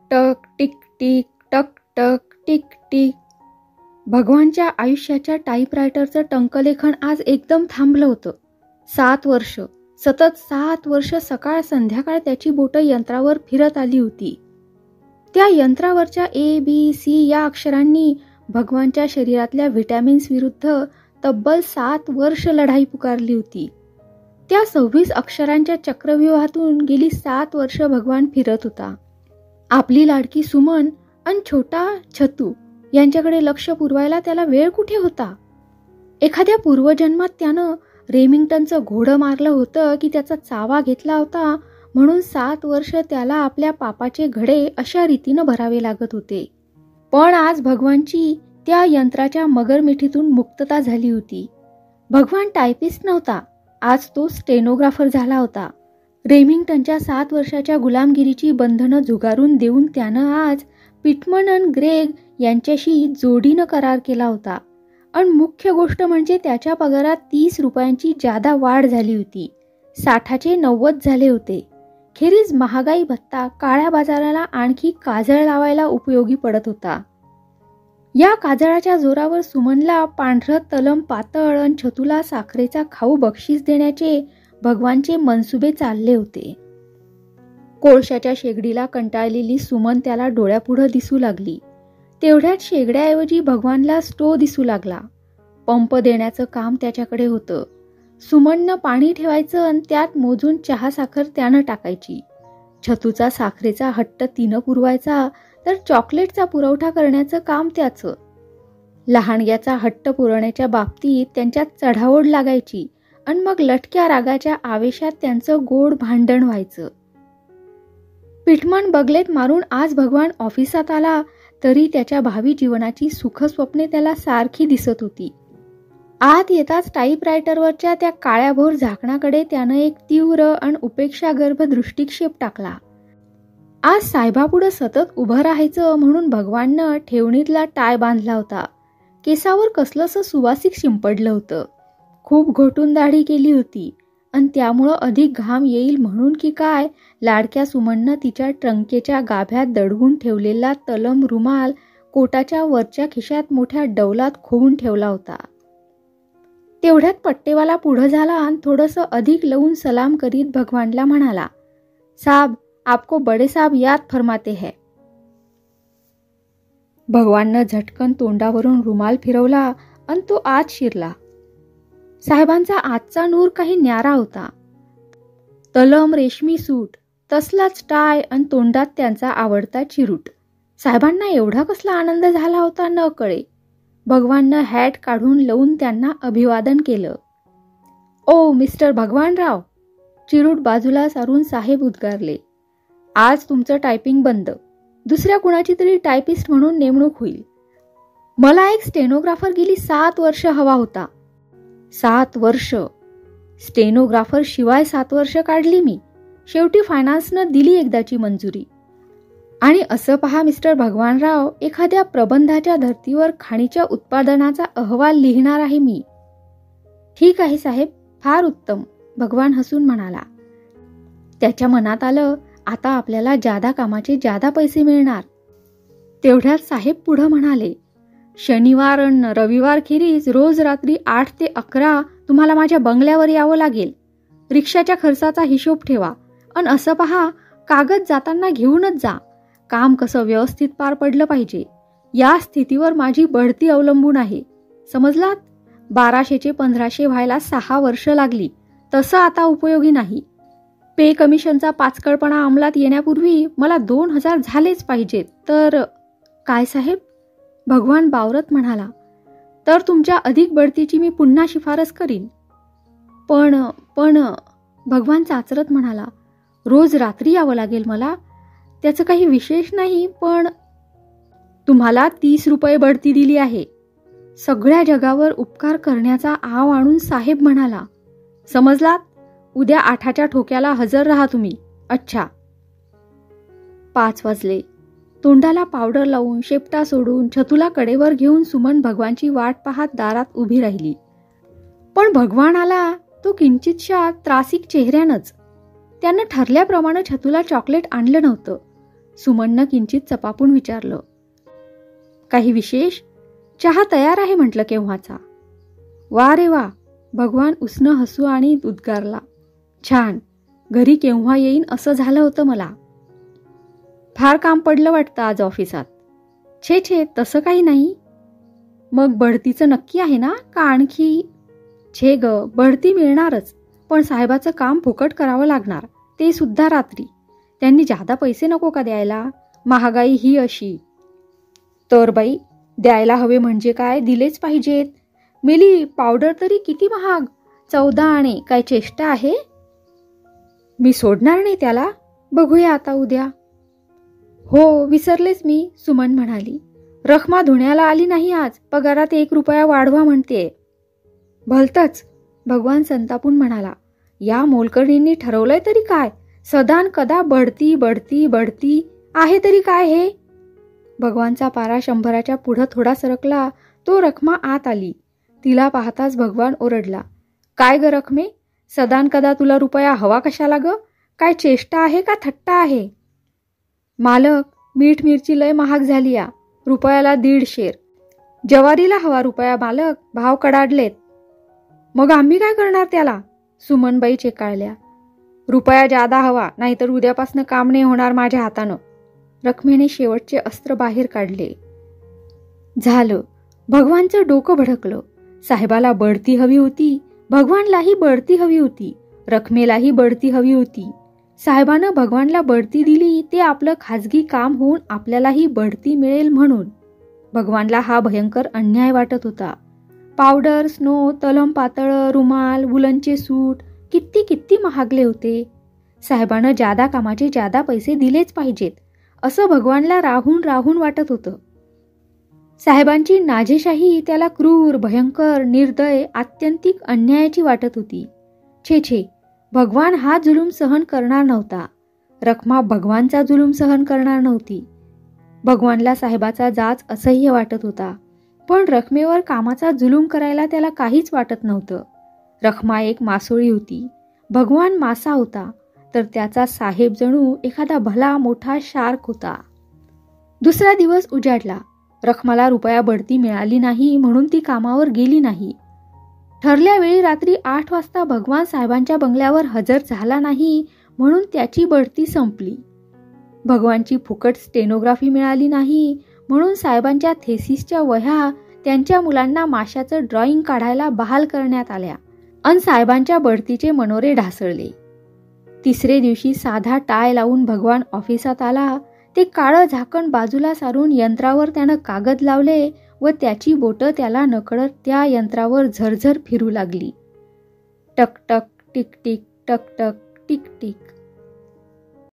टक tick tick, टक टक टिक टिक. भगवानच्या आयुष्याच्या टाईपरायटरचं टंकलेखन आज एकदम थांबलं होतं. 7 वर्ष, सतत 7 वर्ष सकाळ संध्याकाळ त्याची बोटं यंत्रावर फिरत आली होती. त्या यंत्रावरच्या ABC या अक्षरांनी भगवानच्या शरीरातल्या व्हिटॅमिन्स विरुद्ध तब्बल 7 वर्ष लढाई पुकारली होती. त्या 26 अक्षरांच्या चक्रव्यूहातून गेली 7 वर्ष भगवान फिरत होता. आपली लाडकी सुमन आणि छोटा छतू यांच्याकडे लक्ष पुरवायला त्याला वेळ कुठे होता? एखाद्या पूर्वजन्मात त्यानं रेमिंग्टनचं घोडं मारलं होतं की त्याचा चावा घेतला होता, म्हणून 7 वर्ष त्याला आपल्या पापाचे घडे अशा रीतीनं भरावे लागत होते. पण आज भगवानची त्या यंत्राच्या मगरमिठीतून मुक्तता झाली होती. भगवान टायपिस्ट नव्हता, आज तो स्टेनोग्राफर झाला होता. रेमिंग्टनच्या 7 वर्षाच्या गुलामगिरीची बंधनं झुगारून देऊन त्यानं आज पिटमन आणि ग्रेग यांच्याशी जोडीनं करार केला होता. आणि मुख्य गोष्ट म्हणजे त्याच्या पगारात 30 रुपयांची जादा वाढ झाली होती. 60चे 90 झाले होते. खेरीज महागाई भत्ता काळ्या बाजाराला आणखी काजळ लावायला उपयोगी पडत होता. या काजळाच्या जोरावर सुमनला पांढरं तलम पातळ आणि छतूला साखरेचा खाऊ बक्षीस देण्याचे भगवानचे मनसुबे चालले होते. कोळशाच्या शेगडीला कंटाळलेली सुमन त्याला डोळ्यापुढं दिसू लागली. तेवढ्यात शेगड्याऐवजी भगवानला स्टो दिसू लागला. पंप देण्याचं काम त्याच्याकडे होतं. सुमननं पाणी ठेवायचं आणि त्यात मोजून चहा साखर त्यानं टाकायची. छतूचा साखरेचा हट्ट तिनं पुरवायचा, तर चॉकलेटचा पुरवठा करण्याचं काम त्याचं. लहानग्याचा हट्ट पुरवण्याच्या बाबतीत त्यांच्यात चढाओढ लागायची आणि मग लटक्या रागाच्या आवेशात त्यांचं गोड भांडण व्हायचं. पिठमन बगलेत मारून आज भगवान ऑफिसात आला तरी त्याच्या भावी जीवनाची सुखस्वप्ने त्याला सारखी दिसत होती. आत येताच टाईपरायटरवरच्या त्या काळ्याभोर झाकणाकडे त्यानं एक तीव्र आणि उपेक्षागर्भ दृष्टिक्षेप टाकला. आज साहेबापुढं सतत उभं राहायचं म्हणून भगवाननं ठेवणीतला टाय बांधला होता. केसावर कसलंसं सुवासिक शिंपडलं होतं. खूप घोटून दाढी केली होती आणि त्यामुळं अधिक घाम येईल म्हणून की काय, लाडक्या सुमननं तिच्या ट्रंकेच्या गाभ्यात दडवून ठेवलेला तलम रुमाल कोटाच्या वरच्या खिशात मोठ्या डौलात खोवून ठेवला होता. तेवढ्यात पट्टेवाला पुढं झाला आणि थोडंसं अधिक लवून सलाम करीत भगवानला म्हणाला, साहब, आपको बड़े साहब याद फरमाते हैं. भगवाननं झटकन तोंडावरून रुमाल फिरवला आणि तो आत शिरला. साहेबांचा आजचा नूर काही न्यारा होता. तलम रेशमी सूट, तसलाच टाय आणि तोंडात त्यांचा आवडता चिरूट. साहेबांना एवढा कसला आनंद झाला होता न कळे. भगवाननं हॅट काढून लावून त्यांना अभिवादन केलं. ओ मिस्टर भगवानराव. चिरूट बाजूला सारून साहेब उद्गारले, आज तुमचं टायपिंग बंद. दुसऱ्या कुणाची तरी टायपिस्ट म्हणून नेमणूक होईल. मला एक स्टेनोग्राफर गेली 7 वर्ष हवा होता. 7 वर्ष. स्टेनोग्राफर शिवाय 7 वर्ष काढली मी. शेवटी फायनान्सनं दिली एकदाची मंजुरी. आणि असं पहा मिस्टर भगवानराव, एखाद्या प्रबंधाच्या धर्तीवर खाणीच्या उत्पादनाचा अहवाल लिहिणार आहे मी. ठीक आहे साहेब, फार उत्तम, भगवान हसून म्हणाला. त्याच्या मनात आलं, आता आपल्याला जादा कामाचे जादा पैसे मिळणार. तेवढ्यात साहेब पुढं म्हणाले, शनिवार आणि रविवार खेरीज रोज रात्री 8 ते 11 तुम्हाला माझ्या बंगल्यावर यावं लागेल. रिक्षाच्या खर्चाचा हिशोब ठेवा आणि असं पहा, कागद जाताना घेऊनच जा. काम कसं व्यवस्थित पार पडलं पाहिजे. या स्थितीवर माझी बढती अवलंबून आहे. समजलात? 1200चे 1500 व्हायला 6 वर्ष लागली. तसं आता उपयोगी नाही. पे कमिशनचा पाचकळपणा अंमलात येण्यापूर्वी मला 2000 झालेच पाहिजेत. तर काय साहेब? भगवान बावरत म्हणाला, तर तुमच्या अधिक बढतीची मी पुन्हा शिफारस करीन. पण भगवान चाचरत म्हणाला, रोज रात्री यावं लागेल मला. त्याचं काही विशेष नाही, पण तुम्हाला 30 रुपये बढती दिली आहे. सगळ्या जगावर उपकार करण्याचा आव आणून साहेब म्हणाला, समजलात? उद्या 8च्या ठोक्याला हजर राहा तुम्ही. अच्छा. 5 वाजले. तोंडाला पावडर लावून शेपटा सोडून छतूला कडेवर घेऊन सुमन भगवानची वाट पाहत दारात उभी राहिली. पण भगवान आला तो किंचितशा त्रासिक चेहऱ्यानंच. त्यानं ठरल्याप्रमाणे छतूला चॉकलेट आणलं नव्हतं. सुमननं किंचित चपापून विचारलं. काही विशेष? चहा तयार आहे म्हटलं केव्हाचा. वा रे वा, भगवान उसनं हसू आणि उद्गारला. छान, घरी केव्हा येईन असं झालं होतं मला. फार काम पडलं वाटतं आज ऑफिसात. छे छे, तसं काही नाही. मग बढतीचं नक्की आहे ना का आणखी? छे ग, बढती मिळणारच, पण साहेबाचं काम फुकट करावं लागणार, ते सुद्धा रात्री. त्यांनी जादा पैसे नको का द्यायला? महागाई ही अशी. तर बाई, द्यायला हवे म्हणजे काय, दिलेच पाहिजेत. मेली, पावडर तरी किती महाग, 14 आणे, काय चेष्टा आहे? मी सोडणार नाही त्याला, बघूया आता उद्या. हो, विसरलेच मी, सुमन म्हणाली. रखमा धुण्याला आली नाही आज, पगारात 1 रुपया वाढवा म्हणते. भलतच, भगवान संतापून म्हणाला. या मोलकरणींनी ठरवलंय तरी काय, सदान कदा बढती बढती बढती आहे तरी काय हे? भगवानचा पारा 100च्या पुढं थोडा सरकला तो रखमा आत आली. तिला पाहताच भगवान ओरडला. काय ग रखमे, सदान कदा तुला रुपया हवा कशाला ग? काय चेष्टा आहे का थट्टा आहे? मालक, मीठ मिरची लय महाग झाली या, रुपयाला 1.5 शेर. ज्वारीला हवा रुपया मालक, भाव कडाडलेत. मग आम्ही काय करणार त्याला? सुमनबाई चेकाळल्या. रुपया जादा हवा, नाहीतर उद्यापासनं काम नाही होणार माझ्या हातानं. रखमेने शेवटचे अस्त्र बाहेर काढले. झालं, भगवानचं डोकं भडकलं. साहेबाला बढती हवी होती, भगवानलाही बढती हवी होती, रखमेलाही बढती हवी होती. साहेबानं भगवानला बढती दिली ते आपलं खाजगी काम होऊन आपल्यालाही बढती मिळेल म्हणून. भगवानला हा भयंकर अन्याय वाटत होता. पावडर, स्नो, तलम पातळ, रुमाल, वुलनचे सूट किती किती महागले होते. साहेबानं जादा कामाचे जादा पैसे दिलेच पाहिजेत असं भगवानला राहून राहून वाटत होतं. साहेबांची नाझेशाही त्याला क्रूर, भयंकर, निर्दय, आत्यंतिक अन्यायाची वाटत होती. छे छे, भगवान हा जुलूम सहन करणार नव्हता. रखमा भगवानचा जुलूम सहन करणार नव्हती. भगवानला साहेबाचा जाच असह्य वाटत होता, पण रखमेवर कामाचा जुलूम करायला त्याला काहीच वाटत नव्हतं. रखमा एक मासोळी होती, भगवान मासा होता, तर त्याचा साहेब जणू एखादा भला मोठा शार्क होता. दुसरा दिवस उजाडला. रखमाला रुपया बढती मिळाली नाही म्हणून ती कामावर गेली नाही. ठरल्या वेळी रात्री 8 वाजता भगवान साहेबांच्या बंगल्यावर हजर झाला नाही म्हणून त्याची बढती संपली. भगवानची फुकट स्टेनोग्राफी मिळाली नाही म्हणून साहेबांच्या थेसिसच्या वह्या त्यांच्या मुलांना माशाचं ड्रॉइंग काढायला बहाल करण्यात आल्या आणि साहेबांच्या बढतीचे मनोरे ढासळले. तिसरे दिवशी साधा टाय लावून भगवान ऑफिसात आला. ते काळं झाकण बाजूला सारून यंत्रावर त्यानं कागद लावले व त्याची बोटं त्याला नकळत त्या यंत्रावर झरझर फिरू लागली. टक टक टिक टिक, टक टक टिक टिक.